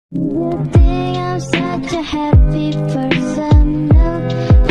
You think I'm such a happy person, no.